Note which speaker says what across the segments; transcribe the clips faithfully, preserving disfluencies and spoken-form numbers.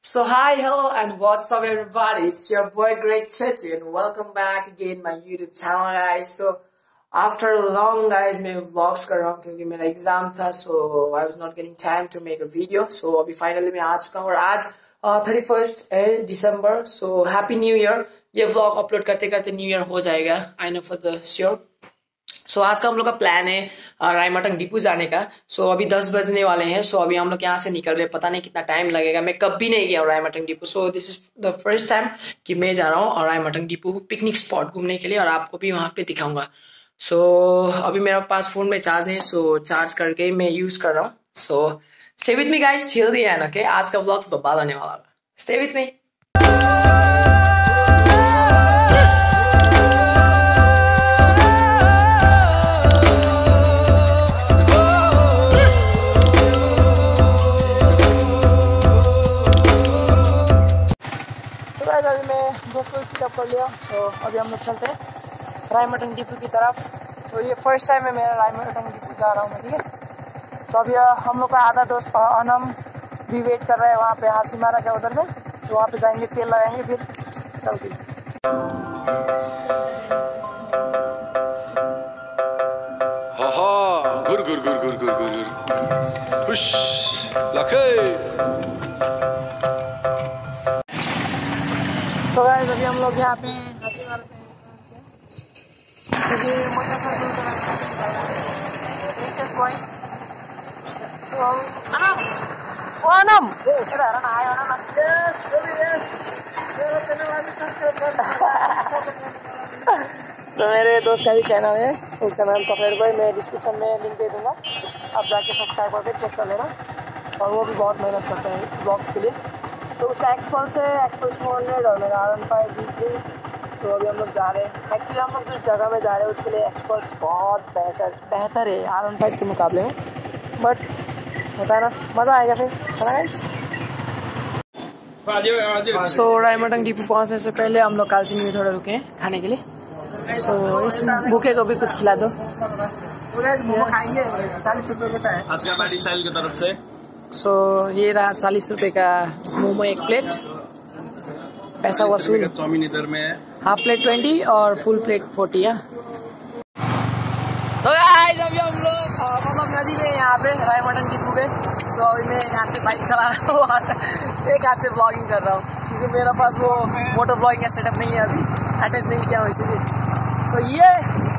Speaker 1: So hi, hello and what's up everybody, it's your boy Greg Chetri and welcome back again my YouTube channel guys. So after long guys मैं vlogs कर रहा हूँ क्योंकि मेरा exam था, so I was not getting time to make a video. So अभी finally मैं आ चुका हूँ और आज थर्टी फर्स्ट है दिसंबर. So happy new year. ये vlog upload करते करते new year हो जाएगा, I know for the sure. So so, आज का हम लोग का प्लान है रायमटंग डिपू जाने का. सो so, अभी दस बजने वाले हैं. सो so, अभी हम लोग यहाँ से निकल रहे हैं. पता नहीं कितना टाइम लगेगा, मैं कभी नहीं गया हूँ रायमटंग डिपू. So this is the first time कि मैं जा रहा हूँ और रायमटंग डिपू पिकनिक स्पॉट घूमने के लिए और आपको भी वहाँ पे दिखाऊंगा. सो so, अभी मेरे पास फोन में चार्ज है, सो so, चार्ज करके मैं यूज कर रहा हूँ. So stay with me guys, till the end. Okay, आज का व्लॉग्स बवाल होने वाला होगा. Stay with me. अभी मैं दोस्त को पिकअप कर लिया. सो so, अभी हम लोग चलते हैं रायमटंग डिपू की तरफ. तो so, ये फर्स्ट टाइम है मेरा रायमटंग डिपू जा रहा हूँ मैं, ठीक है. सो अभी हम लोग का आधा दोस्त अनम भी वेट कर रहा है वहाँ पे हासीमारा के उधर में. सो so, वहाँ पे जाएंगे, तेल लगाएंगे, फिर चलते हैं.
Speaker 2: घुर घुर घुर घुर घुर घुर हुश लखे.
Speaker 1: तो गाइस अभी हम लोग यहाँ पे हासीमारा पे क्योंकि motorcycle boy. So Anam oh Anam तो मेरे दोस्त का भी चैनल है, उसका नाम चॉकलेट बॉय. मैं डिस्क्रिप्शन में लिंक दे दूंगा, आप जाके सब्सक्राइब करके चेक कर लेना. और वो भी बहुत मेहनत करता है ब्लॉग्स के लिए. तो उसका एक्सपल्स है, एक्सपल्स फोर हंड्रेड और मेरा R one five D three. तो अभी हम लोग जा रहे हैं. एक्चुअली हम लोग जिस जगह में जा रहे हैं उसके लिए एक्सपल्स बहुत बेहतर बेहतर है आर वन फाइव के मुकाबले में. बट होता है ना, मज़ा आएगा फिर, है ना गाइस. सो रायमटंग डिपू पहुँचने से पहले हम लोग कालचिनी में थोड़ा रुके हैं खाने के लिए. सो so, इस भूखे को भी कुछ खिला दो.
Speaker 3: चालीस रुपये का है आज का बाडी साइल की तरफ से.
Speaker 1: सो so, ये रहा चालीस रुपए का मोमो एक प्लेट. पैसा वसूल.
Speaker 3: चाउमीन इधर में है,
Speaker 1: हाफ प्लेट ट्वेंटी और फुल प्लेट फोर्टी है. सो गाइस अभी हम लोग मतलब नदी में यहाँ पे रायमटंग डिपू पे. सो so, अभी मैं यहाँ से बाइक चला रहा हूँ, एक हाथ से ब्लॉगिंग कर रहा हूँ क्योंकि मेरा पास वो मोटर ब्लॉगिंग का सेटअप नहीं है, अभी अटैच नहीं किया हूँ इसीलिए. सो so, ये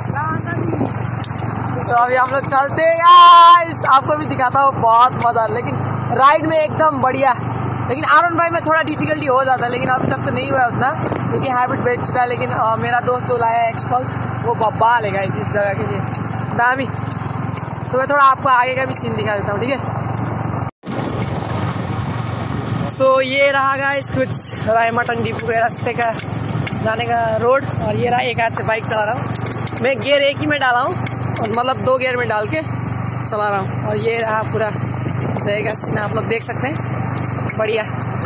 Speaker 1: सो so, अभी हम लोग चलते हैं गाइस. आपको भी दिखाता हूँ, बहुत मज़ा. लेकिन राइड में एकदम बढ़िया. लेकिन आर वन फाइव में थोड़ा डिफिकल्टी हो जाता है, लेकिन अभी तक तो नहीं हुआ उतना क्योंकि हैबिट बैठ चुका है. लेकिन आ, मेरा दोस्त जो लाया है एक्सपल्स वो बब्बा लेगा इस जगह के लिए दामी. सो मैं थोड़ा आपको आगे का भी सीन दिखा देता हूँ, ठीक है. सो so, ये रहा गाइस कुछ रायमटंग डिपू के रास्ते का जाने का रोड. और ये रहा, एक हाथ से बाइक चला रहा हूँ मैं. गियर एक ही में डाला हूँ और मतलब दो गियर में डाल के चला रहा हूँ. और ये रहा पूरा जगह सीन, आप लोग देख सकते हैं, बढ़िया.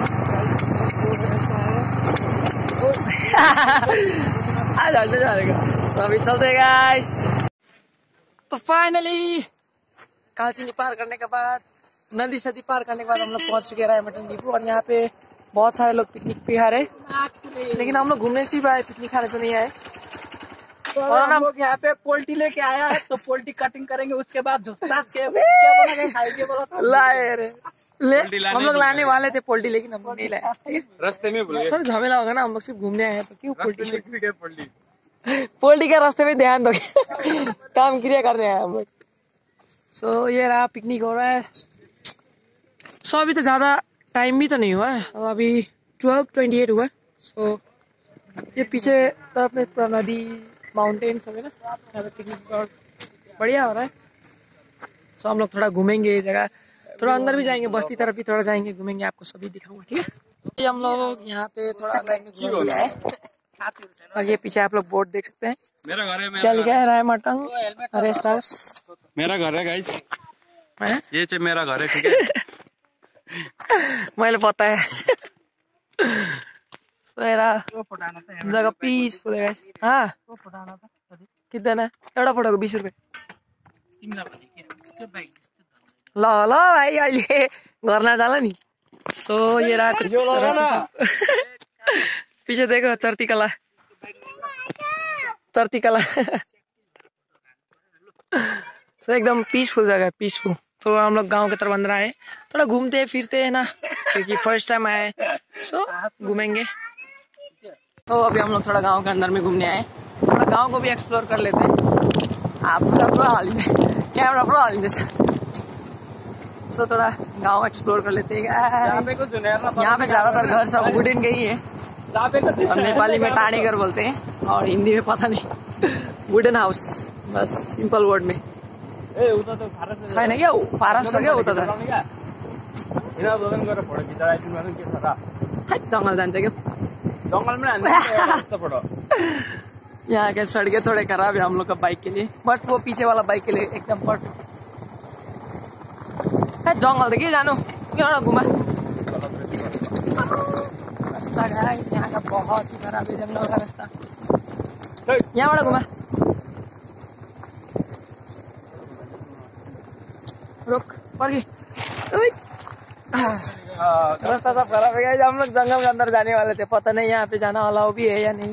Speaker 1: सो अभी चलते गाइस. तो फाइनली कालचिनी पार करने के बाद, नदी सदी पार करने के बाद हम लोग पहुंच चुके हैं रायमटंग डिपू. और यहाँ पे बहुत सारे लोग पिकनिक पे आ रहे, लेकिन हम लोग घूमने से भी आए, पिकनिक खाने से नहीं आए.
Speaker 4: तो और हम लोग यहाँ पे पोल्ट्री लेके आया है, तो पोल्ट्री कटिंग करेंगे, उसके बाद झुस्ता के क्या बनाएंगे, खाएंगे बोला था.
Speaker 1: लाए रे ले, हम लोग लाने वाले थे पोल्ट्री, लेकिन हम नहीं लाए.
Speaker 3: रास्ते में बोले
Speaker 1: थोड़ा झमेला होगा ना, हम लोग सिर्फ घूमने आए हैं तो क्यों पोल्ट्री
Speaker 3: पोल्ट्री
Speaker 1: पोल्ट्री का रास्ते में ध्यान दो काम क्रिया कर रहे हैं हम लोग. सो ये रहा, पिकनिक हो रहा है. सो अभी तो ज्यादा टाइम भी तो नहीं हुआ है, अभी ट्वेल्व ट्वेंटी एट हुआ है. सो ये पीछे तरफ में पूरा नदी माउंटेन सब है ना, यहाँ पे पिकनिक और बढ़िया हो रहा है. सो हम लोग थोड़ा घूमेंगे ये जगह, थोड़ा अंदर भी जाएंगे, बस्ती तरफ भी थोड़ा जाएंगे, घूमेंगे, आपको सभी दिखाऊंगा, ठीक है. हम लोग यहाँ पे थोड़ा अंदर में घूम लिया है. और ये पीछे आप लोग बोर्ड देख सकते हैं,
Speaker 3: मेरा घर है.
Speaker 1: क्या लिखा है, रायमटंग रेस्ट हाउस.
Speaker 3: मेरा घर है गाइस,
Speaker 1: है
Speaker 3: ये चे मेरा घर है, ठीक है.
Speaker 1: मैले पता है. जगह पिसफुल है गाइस. हाँ कितना एउटा फोटोको बीस रुपियाँ. ल ल भाइ अहिले घर नजाला नि. सो so, ये रहा कुछ रास्ता पीछे देखो चढ़ती कला चढ़ती कला सो एकदम पीसफुल जगह है, पीसफुल। तो हम लोग गांव के तरफ अंदर आए, थोड़ा घूमते फिरते है ना, क्योंकि फर्स्ट टाइम आए, सो घूमेंगे। तो अभी हम लोग थोड़ा गांव के अंदर में घूमने आए, थोड़ा गांव को भी एक्सप्लोर कर लेते हैं। आप कैमरा प्रो हालिंदे सो थोड़ा गांव एक्सप्लोर कर लेते हैं। यहाँ पे ज्यादातर घर सब वुडन के ही है, और नेपाली में टाणी घर बोलते हैं, और हिंदी में पता नहीं, वुडन हाउस, बस सिंपल वर्ड में छैन क्या फारस क्या उता त जंगल जान्छ क्या यहाँ के सड़कें थोड़े खराब है हम लोग का बाइक के लिए, बट वो पीछे वाला बाइक के लिए एकदम परफेक्ट है। जंगल त के जानु यहाँ घुमा रास्ता गाइस यहाँ का बहुत ही खराब है, जंगल का रास्ता। यहाँबाट घुमा रुक पर्गी रास्ता सब खराब है गाइस। हम लोग जंगल के अंदर जाने वाले थे, पता नहीं यहाँ पे जाना अलाउ भी है या नहीं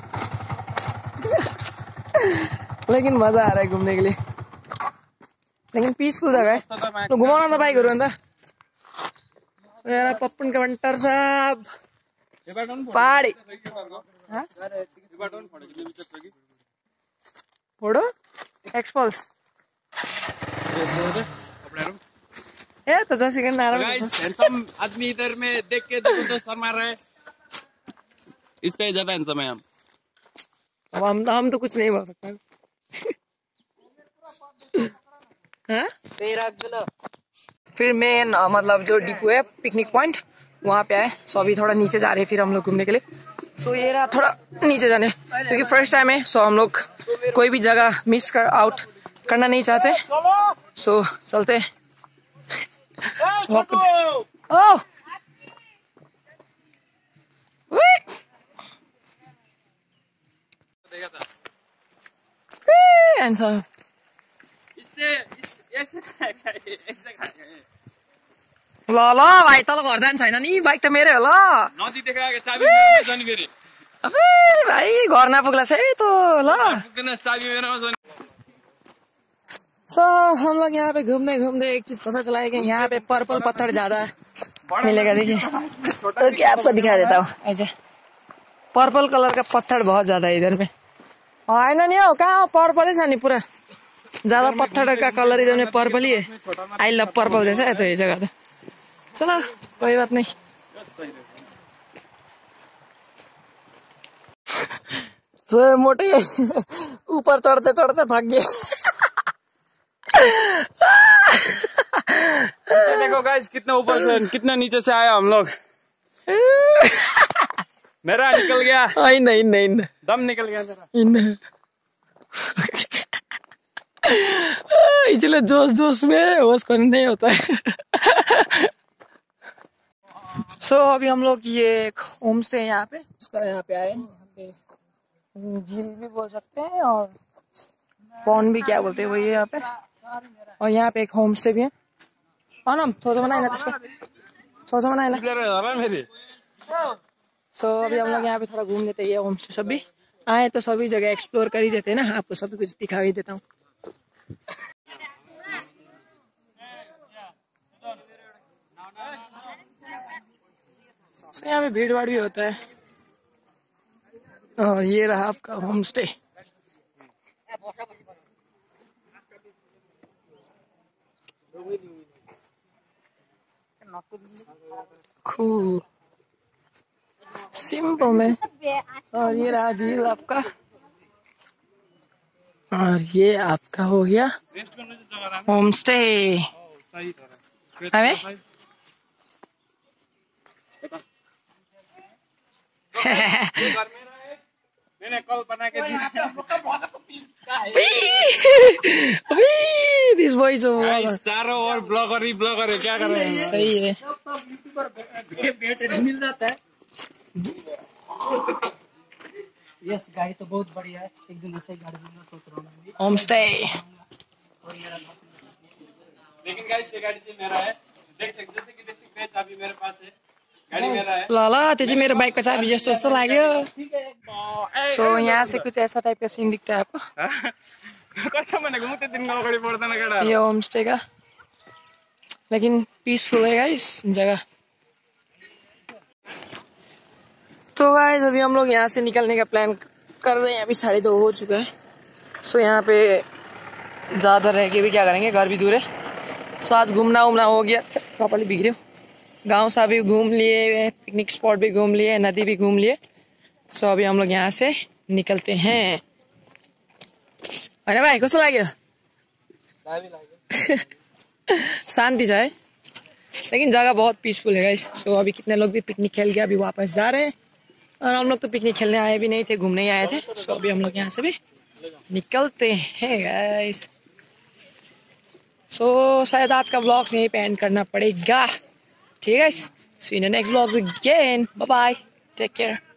Speaker 1: लेकिन मजा आ रहा है घूमने के लिए, लेकिन पीसफुल जगह है। तो घुमाउन त बाइकहरु अन्त यार पप्पन कमेंटर साहब पहाड़ी फोटो एक्सपल्स ए तो जैसे कि नारा
Speaker 3: गाइस हैंडसम आदमी इधर में देख के देखो तो शर्मा रहा है, इसका ही ज्यादा हैंडसम है हम।
Speaker 1: अब हम हम तो कुछ नहीं बोल सकते हाँ? फिर मेन मतलब जो डिपो है पिकनिक पॉइंट वहाँ पे आए, सो अभी थोड़ा नीचे जा रहे हैं फिर हम लोग घूमने के लिए। सो ये रहा थोड़ा नीचे जाने, क्योंकि फर्स्ट टाइम है, सो हम लोग कोई भी जगह मिस कर आउट करना नहीं चाहते, सो चलते ओह आंसर
Speaker 3: इससे ऐसे खाएगा ऐसे खाएगा
Speaker 1: ल ल भाइ तल घर जान्छ हैन नि, बाइक त मेरै हो ल।
Speaker 3: नदी देखाएको चाबी मेरोमा छ नि फेरि।
Speaker 1: अबे भाइ घर नपुग्ला है तो ल
Speaker 3: पुग्दैन, चाबी मेरोमा छ नि।
Speaker 1: सो हम लोग यहाँ पे घूमने घूमने एक चीज पता चला है कि यहाँ पे पर्पल पत्थर ज्यादा मिलेगा। देखिए तो क्या आपको दिखा देता हूँ, ऐसे पर्पल कलर का पत्थर बहुत ज्यादा है इधर में। होइन नि हौ कहाँ पर्पल ही छ नि पूरा, ज्यादा पत्थर का कलर इधर में पर्पल ही है। आई लव पर्पल जैसा है तो ये जगह तो चलो कोई बात नहीं। तो मोटे ऊपर चढ़ते चढ़ते थक गए।
Speaker 3: देखो गाइस कितना ऊपर से कितना नीचे से आया हम लोग। मेरा निकल गया।
Speaker 1: नहीं नहीं नहीं
Speaker 3: दम निकल गया मेरा।
Speaker 1: इसलिए जोश जोश में होश करने नहीं होता है। सो so, अभी हम लोग ये एक होम स्टे है यहाँ पे, उसका यहाँ पे आए, यहाँ पे झील भी बोल सकते हैं और पॉन्ड भी क्या बोलते हैं वही है यहाँ पे, और यहाँ पे एक होम स्टे भी है। अनम छोटो बनाए ना त्यसको छोटो बनाए ना। सो अभी हम लोग यहाँ पे थोड़ा घूम लेते हैं, ये होम स्टे सब भी आए तो सभी जगह एक्सप्लोर कर ही देते हैं ना, आपको सभी कुछ दिखा ही देता हूँ। so, यहाँ पे भीड़ भाड़ भी होता है, और ये रहा आपका होम स्टे। कूल सिंपल में, और ये रहा झील आपका, और ये आपका हो गया होम स्टे। अबे
Speaker 3: मैंने कल बना के
Speaker 1: दिस वॉइस ओवर
Speaker 3: चारों ओर ब्लॉगर ही ब्लॉगर है, क्या कर रहे हैं।
Speaker 1: सही है,
Speaker 4: मिल जाता है। यस गाड़ी तो बहुत बढ़िया है, एक दिन ऐसे ही गाड़ी मिलना सोच रहा हूँ।
Speaker 1: Home stay.
Speaker 3: लेकिन गाइस ये गाड़ी जो मेरा है, देख सकते जैसे कि देख सकते हैं पे चाबी मेरे पास है, गाड़ी मेरा है।
Speaker 1: ल ल त्यो चाहिँ मेरो बाइकको चाबी जस्तो जस्तो लाग्यो। सो यहाँ से कुछ ऐसा टाइप का सीन दिखता है आपको।
Speaker 3: कसम भनेको म त्यति दिन अगाडि बढ्दैन केटा।
Speaker 1: ये होम स्टे का लेकिन पीसफुल है गाइस जगह। तो गाइस अभी हम लोग यहाँ से निकलने का प्लान कर रहे हैं। अभी साढ़े दो हो चुका है। सो यहाँ पे ज़्यादा रह के भी क्या करेंगे, घर भी दूर है। सो आज घूमना उमना हो गया, कपड़े बिगड़े, गांव सा भी घूम लिए, पिकनिक स्पॉट भी घूम लिए, नदी भी घूम लिए। सो अभी हम लोग यहाँ से निकलते हैं। अरे भाई कस्तो लाग्यो? शांति है लेकिन जगह बहुत पीसफुल है गाइस। सो अभी कितने लोग भी पिकनिक खेल के अभी वापस जा रहे हैं और हम लोग तो पिकनिक खेलने आए भी नहीं थे, घूमने ही आए थे। सो अभी हम लोग यहाँ से भी निकलते हैं गाइस। सो शायद आज का व्लॉग यहीं पे एंड करना पड़ेगा। ठीक है, see you in the next vlogs again, bye bye, take care.